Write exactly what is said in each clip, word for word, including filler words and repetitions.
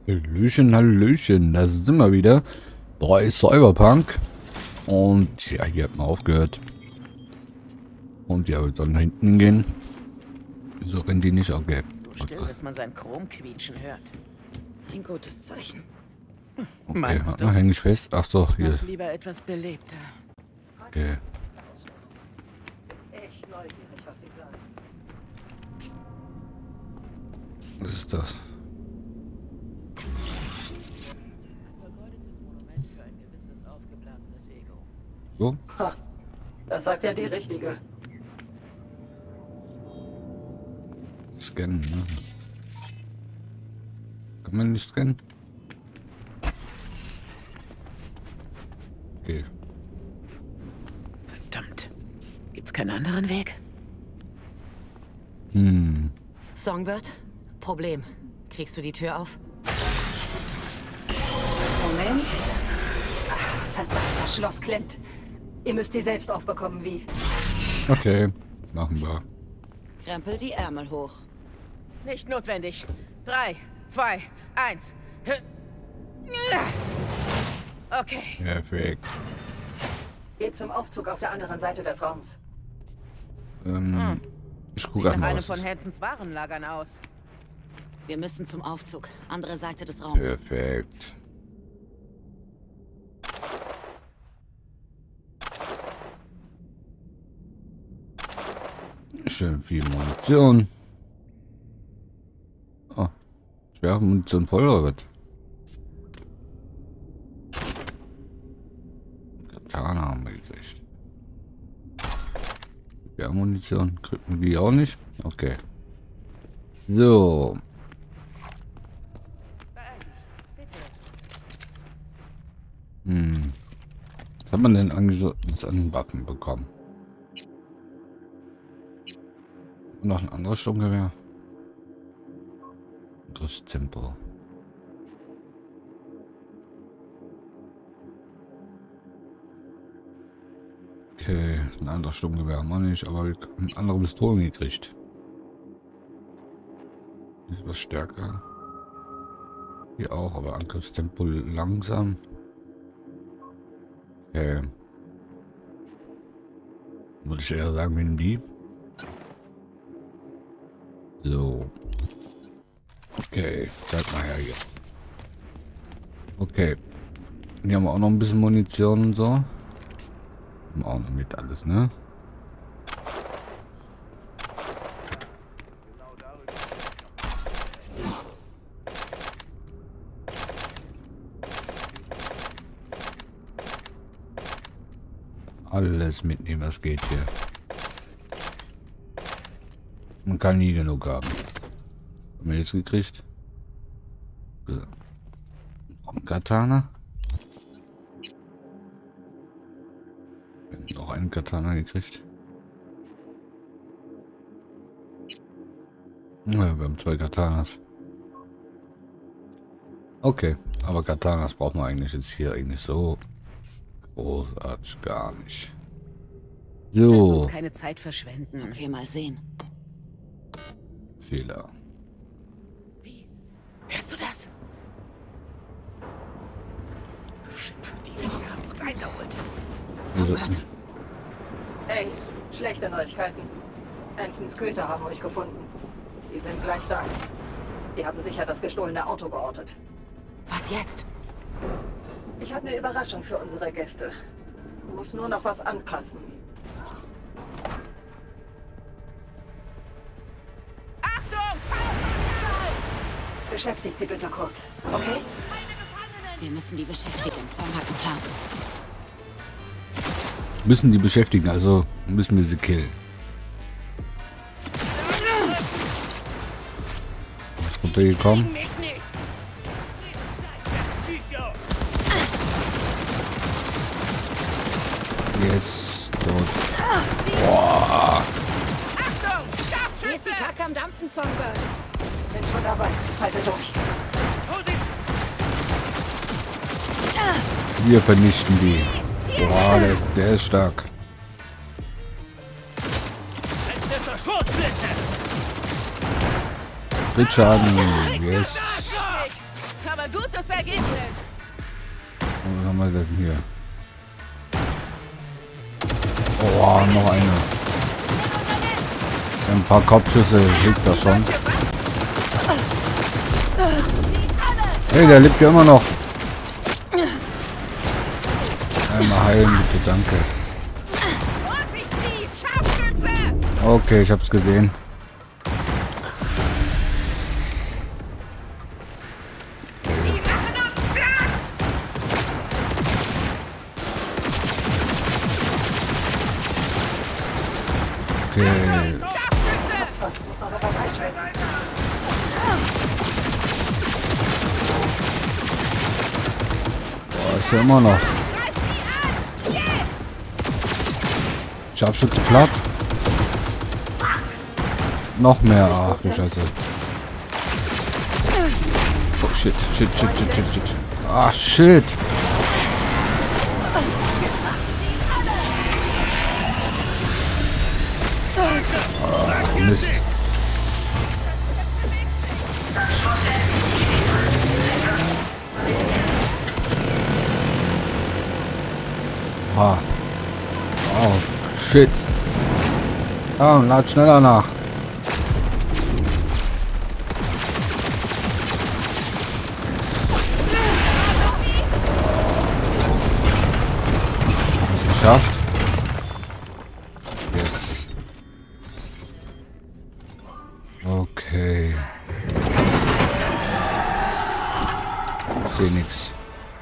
Hallöchen, Hallöchen, da sind wir wieder bei Cyberpunk. Und ja, hier hat man aufgehört. Und ja, wir sollen nach hinten gehen. So rennen die nicht, okay. So still, dass man sein Chrom quietschen hört. Ein gutes Zeichen. Hm, Okay, meinst du? ah, häng ich fest. Ach so, hier. Mach's lieber etwas belebter. Okay. Echt neugierig, was Sie sagen. Was ist das? Vergoldetes Monument für ein gewisses aufgeblasenes Ego. So? Ha, das sagt ja die Richtige. Scannen, ne? Kann man nicht scannen? Okay. Verdammt. Gibt's keinen anderen Weg? Hm. Songbird? Problem. Kriegst du die Tür auf? Moment. Ach, verdammt, das Schloss klemmt. Ihr müsst sie selbst aufbekommen, wie? Okay, machen wir. Krempel die Ärmel hoch. Nicht notwendig. Drei, zwei, eins. Okay. Perfekt. Geht zum Aufzug auf der anderen Seite des Raums. Ähm, ich Sieht gucke nach einmal einem was. von Hansons Warenlagern aus. Wir müssen zum Aufzug. Andere Seite des Raums. Perfekt. Schön viel Munition. Oh, schwere Munition voll oder was? Katana haben wir gekriegt. Schwere Munition kriegen wir die auch nicht. Okay. So. Hm. Was hat man denn eigentlich so jetzt an Waffen bekommen? Noch ein anderes Sturmgewehr. Griffstempo. Okay, ein anderes Sturmgewehr haben wir nicht, aber wir haben andere Pistolen gekriegt. Ist was stärker. Hier auch, aber Angriffstempo langsam. Okay. Würde ich eher sagen, wie die. So. Okay, zeig mal her hier. Okay. Hier haben wir auch noch ein bisschen Munition und so. Haben wir auch noch mit alles, ne? Alles mitnehmen, was geht hier. Man kann nie genug haben. Haben wir jetzt gekriegt? So. Noch ein Katana. Wir haben noch einen Katana gekriegt. Ja, wir haben zwei Katanas. Okay, aber Katanas braucht man eigentlich jetzt hier eigentlich so großartig gar nicht. Lass So. uns keine Zeit verschwenden. Okay, mal sehen. Fehler. Wie? Hörst du das? Shit, die Wichser haben uns eingeholt. Songbird? Hey, schlechte Neuigkeiten. Ansons Köter haben euch gefunden. Die sind gleich da. Die haben sicher das gestohlene Auto geortet. Was jetzt? Ich habe eine Überraschung für unsere Gäste. Muss nur noch was anpassen. Achtung! Feuerwehr! Beschäftigt sie bitte kurz, okay? Wir müssen die beschäftigen. Song hat einen Plan. Müssen die beschäftigen, also müssen wir sie killen. Ist runtergekommen. Mich nicht! Jetzt dort. Boah. Achtung! Hier ist die Scharfschütze! Kacke am Dampfen, Songbird. Bin schon dabei. Halte durch. Wir vernichten die. Boah, der ist, der ist stark. Crit-Schaden. Yes. aber gutes Ergebnis. Was haben wir denn hier? Oh, noch eine. Ein paar Kopfschüsse liegt da schon. Hey, der lebt ja immer noch. Einmal heilen, bitte, danke. Okay, ich hab's gesehen. Okay. Boah, ist ja immer noch. Scharfschütze platt. Noch mehr. Ach du Scheiße. Oh shit, shit, shit, shit, shit, shit. Ah shit. Oh, Mist. Ah. Oh, shit. Oh, lad schneller nach. Ist geschafft. Yes. Okay. Ich sehe nichts.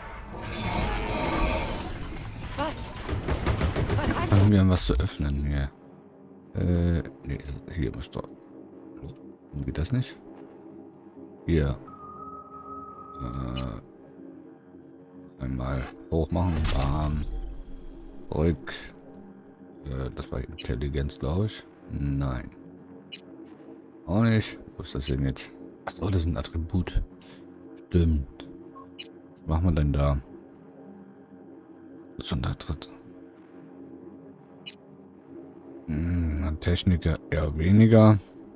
Wir haben was zu öffnen hier. Äh, nee, hier muss doch. Warum geht das nicht? Hier. Äh, einmal hoch machen. Bam. Rück. Äh, das war Intelligenz, glaube ich. Nein. Auch nicht. Wo ist das denn jetzt? Achso, das ist ein Attribut. Stimmt. Was machen wir denn da? Das ist ein Attribut. Techniker eher weniger.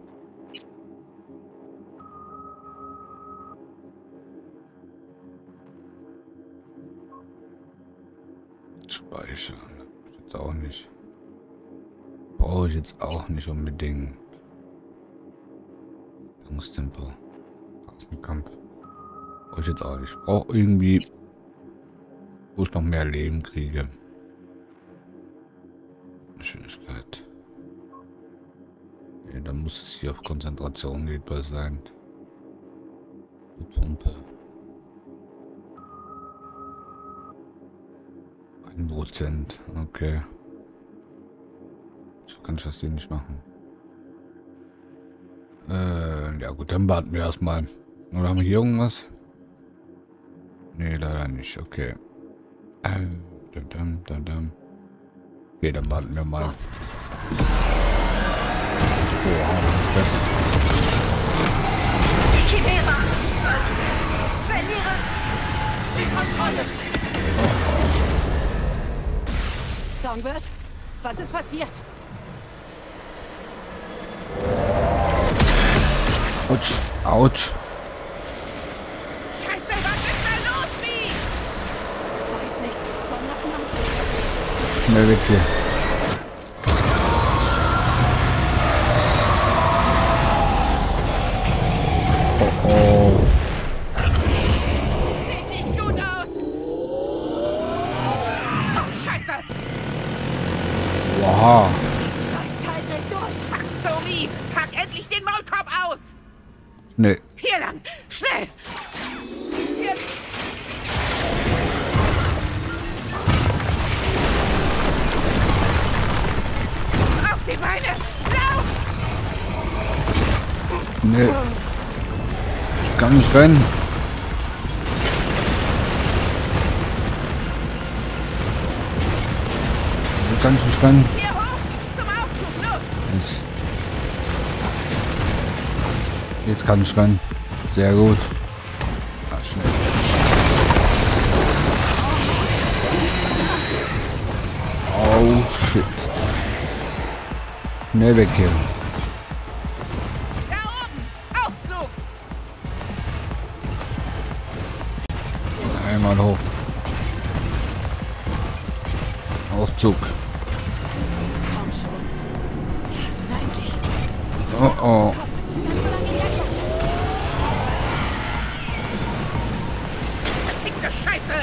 Speichern. Jetzt auch nicht. Brauche ich jetzt auch nicht unbedingt. Tempo. Kampf. Brauche ich jetzt auch nicht. Ich brauche irgendwie, wo ich noch mehr Leben kriege. Schwierigkeit. Nee, dann muss es hier auf Konzentration legbar sein. Die Pumpe. Ein Prozent. Okay. So kann ich das hier nicht machen. Äh, ja gut, dann warten wir erstmal. Oder haben wir hier irgendwas? Nee, leider nicht. Okay. Äh, dum, dum, dum, dum. Okay, dann warten wir mal. Oh, was ist das? Chimera! Verliere die Kontrolle! Songbird, was ist passiert? Autsch, Autsch. Scheiße, was ist da los, wie? Weiß nicht, Sonne. Schnell weg hier. Oh oh. Sieht nicht gut aus! Scheiße! Wow. Scheißteil dreht durch. Fuck, Somi! Pack endlich den Maulkorb aus! Nee. Hier lang! Schnell! Hier. Auf die Beine! Lauf! Nee. Ich kann nicht rennen. Ich kann nicht rennen. Hier hoch! Zum Aufzug! Los! Jetzt, jetzt kann ich rennen. Sehr gut. Ah, schnell. Oh shit. Schnell weg hier. Da oben! Aufzug! Einmal hoch. Aufzug. Jetzt komm schon. Ja, na endlich. Oh oh. Verfickte Scheiße!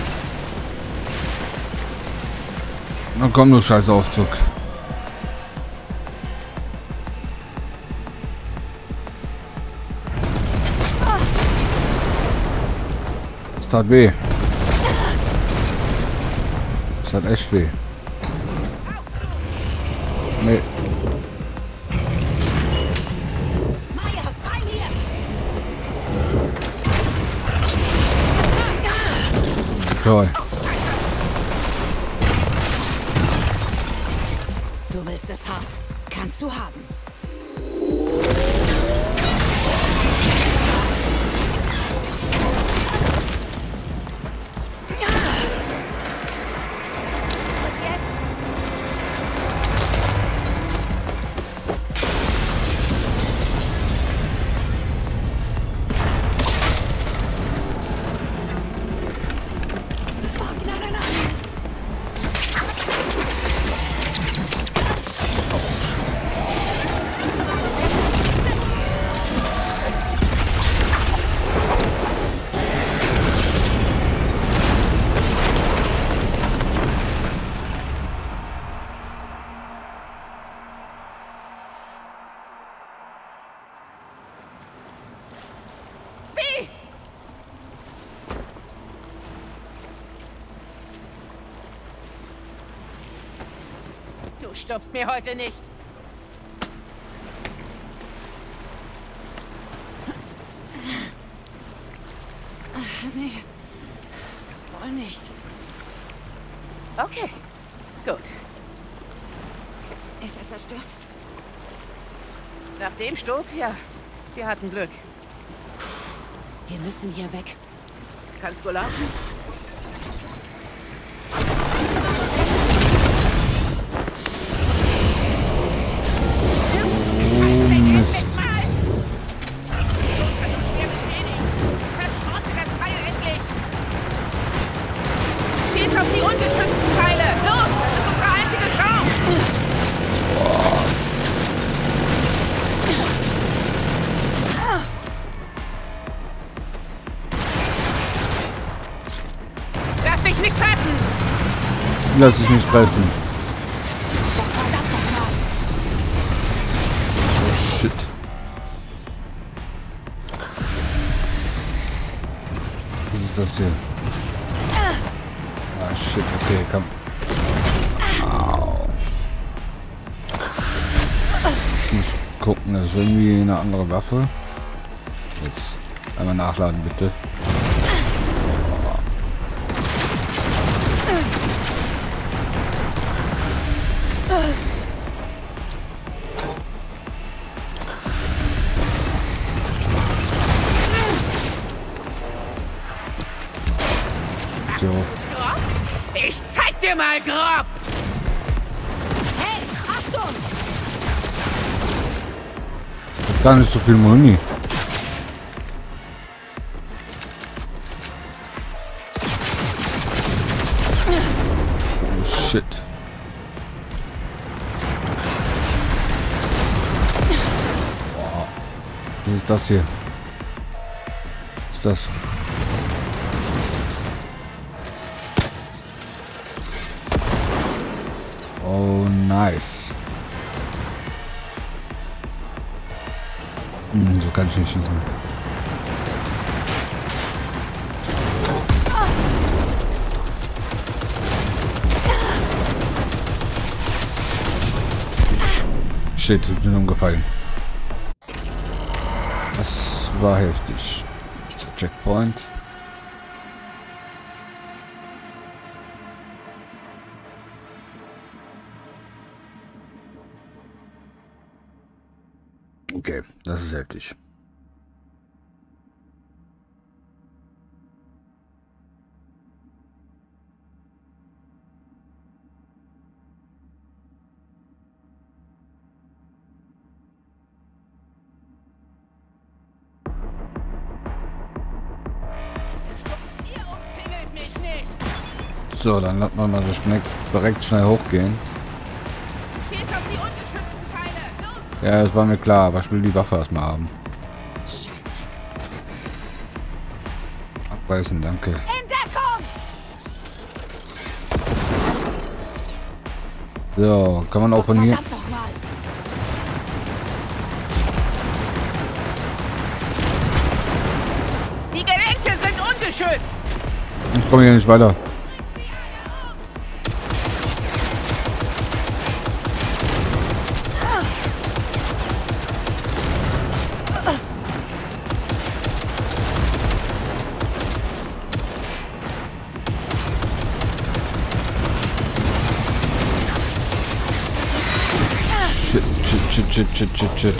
Na komm, du scheiß Aufzug. Es tat weh. Es hat echt weh. Nee. Myers, rein hier! Toll. Du willst es hart. Kannst du haben. Was jetzt? Oh, nein, nein, nein! Wie? Du stirbst mir heute nicht. Nee. Wohl nicht. Okay, gut. Ist er zerstört? Nach dem Sturz hier. Wir hatten Glück. Wir müssen hier weg. Kannst du laufen? Oh Mist. Schieß auf die ungeschützten Teile! Los, das ist unsere einzige Chance! Lass dich nicht treffen! Lass dich nicht treffen. Oh shit. Was ist das hier? Ah shit, okay, komm. Au. Ich muss gucken, das ist irgendwie eine andere Waffe. Jetzt einmal nachladen, bitte. So. Ich zeig dir mal grob! Hey, Achtung! Ich hab gar nicht so viel Muni. Oh shit. Wow. Was ist das hier? Was ist das? Oh, nice. Hm, so kann ich nicht schießen. Shit, ich bin umgefallen. Das war heftig. Checkpoint. Okay, das ist heftig. Ihr umzingelt So, dann lassen wir mal so schnell, direkt schnell hochgehen. Schieß auf die ungeschützten Teile! Los! Ja, das war mir klar, aber ich will die Waffe erstmal haben. Abreißen, danke. Entdeckung! So, kann man auch von hier... Verdammt nochmal. Die Gelenke sind ungeschützt! Ich komme hier nicht weiter. Shit, shit, shit, shit, shit, shit, shit.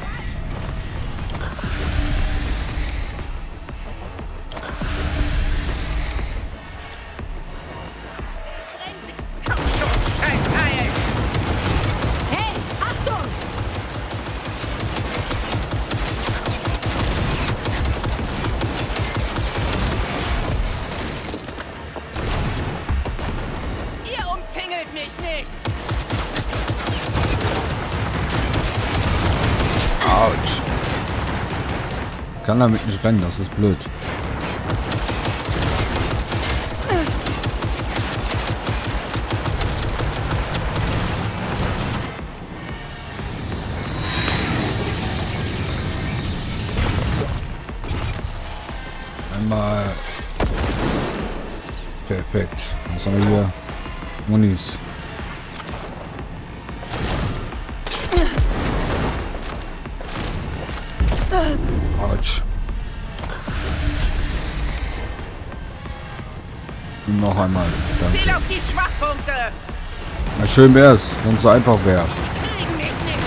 Komm schon, Scheißteil! Hey, Achtung! Ihr umzingelt mich nicht! Autsch. Kann damit nicht rennen, das ist blöd. Einmal. Perfekt. Was haben wir hier? Munis. Autsch. Noch einmal. Ziel Danke. auf die Schwachpunkte! Na, schön wär's, wenn es so einfach wäre. Die kriegen mich nicht!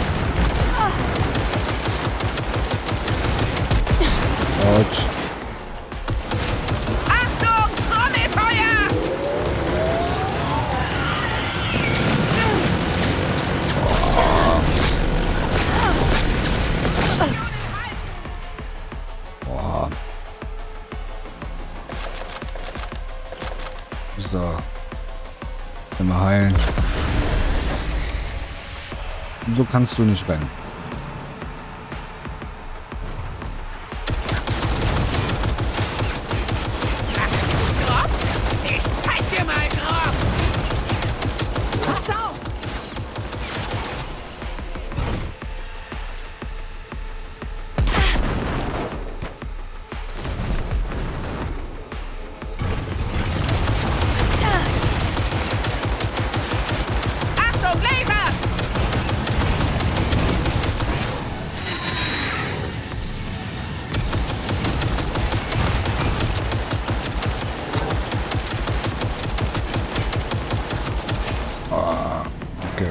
Autsch. Achtung, Trommelfeuer! Boah. So. Immer heilen. So kannst du nicht rennen. Grob? Ich zeig dir mal grob! Pass auf! Achtung, Laser! Okay.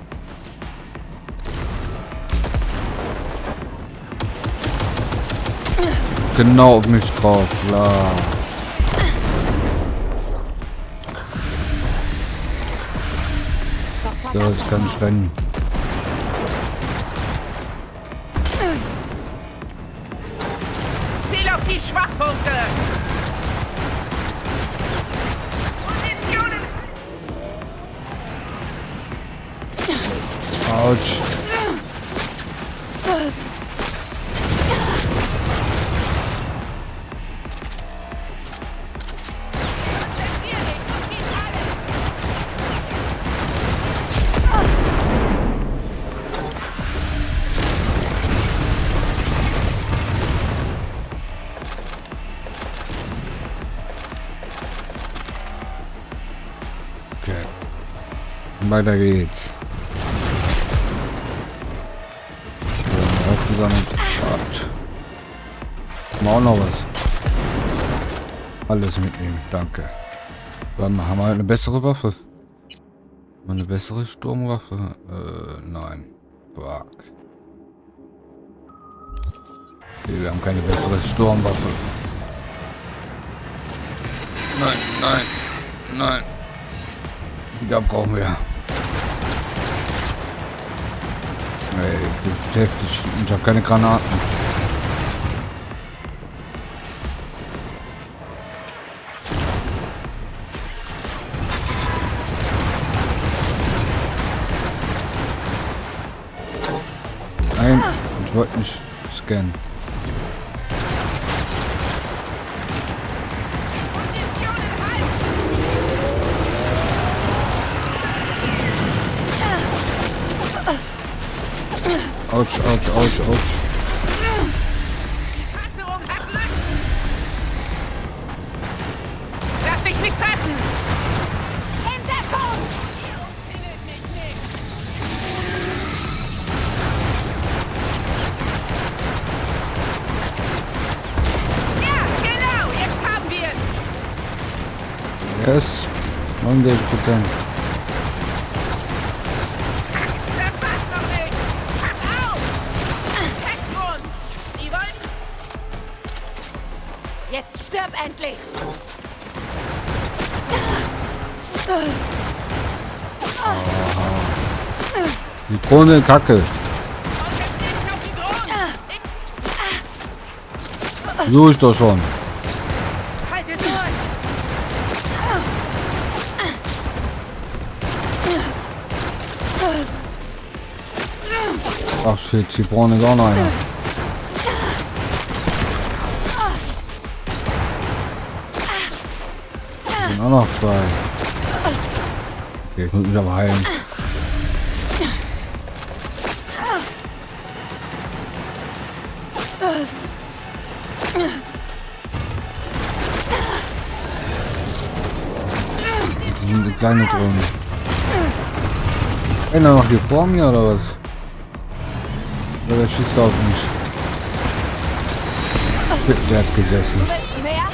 Genau auf mich drauf, klar. So, jetzt kann ich rennen. Ziel auf die Schwachpunkte! Munition! Autsch. Konzentrier dich auf die Teile! Okay. Weiter geht's. So, aufgesammelt. Quatsch. Mal auch noch was. Alles mitnehmen, danke. Dann haben wir eine bessere Waffe. Haben wir eine bessere Sturmwaffe? Äh, nein. Fuck. Okay, wir haben keine bessere Sturmwaffe. Nein, nein, nein. Da brauchen wir. Ey, das ist heftig. Ich habe keine Granaten. Ich wollte nicht scannen. Autsch, autsch, autsch, autsch. Panzerung hat Lücken. Lass mich nicht treffen. Entdeckung! Findet mich nicht. Ja, genau. Jetzt haben wir es. Yes. neunundsechzig Prozent. Das war's noch nicht. Pass auf! Heckgrund! Die wollen... Jetzt stirb endlich! Die Drohne Kacke. konzentriert dich auf die Drohnen. So ist doch schon. Haltet durch! Ach shit, die brauchen ist auch noch einer. Da sind auch noch zwei. Okay, ich muss mich aber heilen. Das sind die kleine Drohne. Einer noch hier vor mir oder was? Oder der schießt auf mich. Der hat gesessen. Mehr?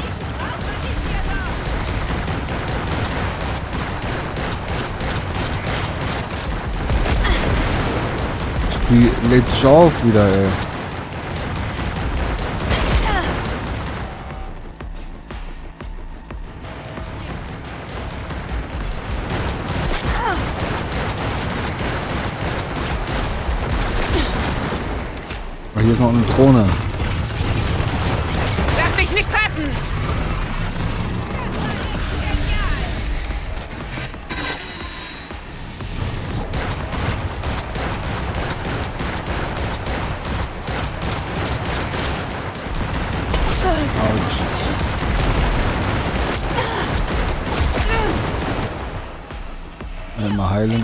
Die lädt sich auf wieder, ey. Aber hier ist noch eine Drohne. Lass dich nicht treffen! Autsch. Mal heilen.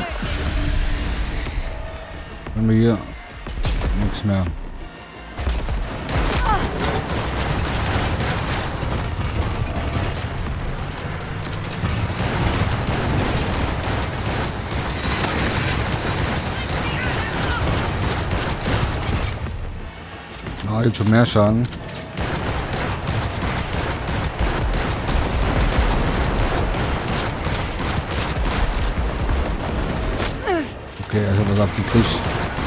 Haben wir hier nichts mehr. Ah, jetzt schon mehr Schaden. Okay, er hat was abgekriegt.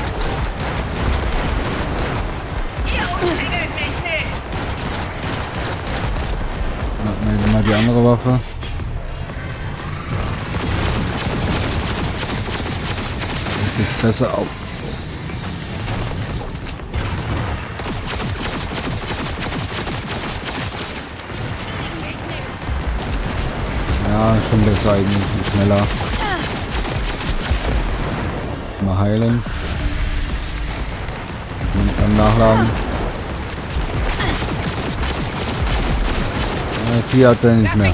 Nehmen mal die andere Waffe. Das geht besser auf. Ja, schon besser eigentlich, und schneller. Mal heilen. Und dann nachladen. Ja, vier hat er nicht mehr.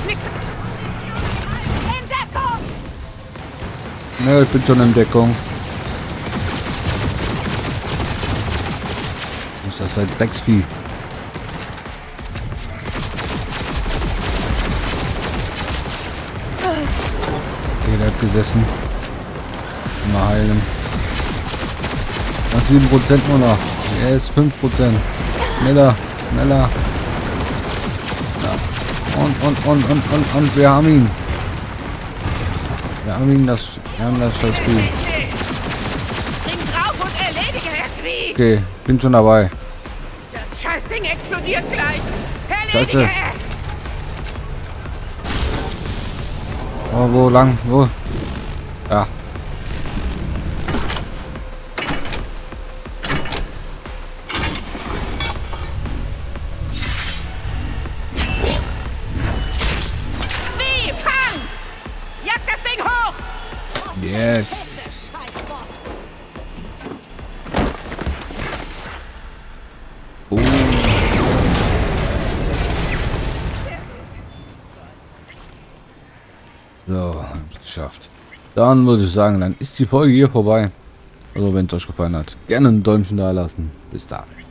Ne, ich bin schon in Deckung. Was ist das ein Drecksvieh? Okay, der hat gesessen. Mal heilen. Noch sieben Prozent nur noch. Er ist fünf Prozent. Schneller, schneller. Ja. Und, und, und, und, und, und wir haben ihn. Wir haben ihn, das, wir haben das Scheiß Spiel. Spring drauf und erledige es wie! Okay, bin schon dabei. Das Scheißding explodiert gleich! Erledige Scheiße. es! Oh, wo lang? Wo? Ja. Wie? Fang! Jag das Ding hoch! Yes. So, hab's geschafft. Dann würde ich sagen, dann ist die Folge hier vorbei. Also wenn es euch gefallen hat, gerne ein Däumchen da lassen. Bis dann.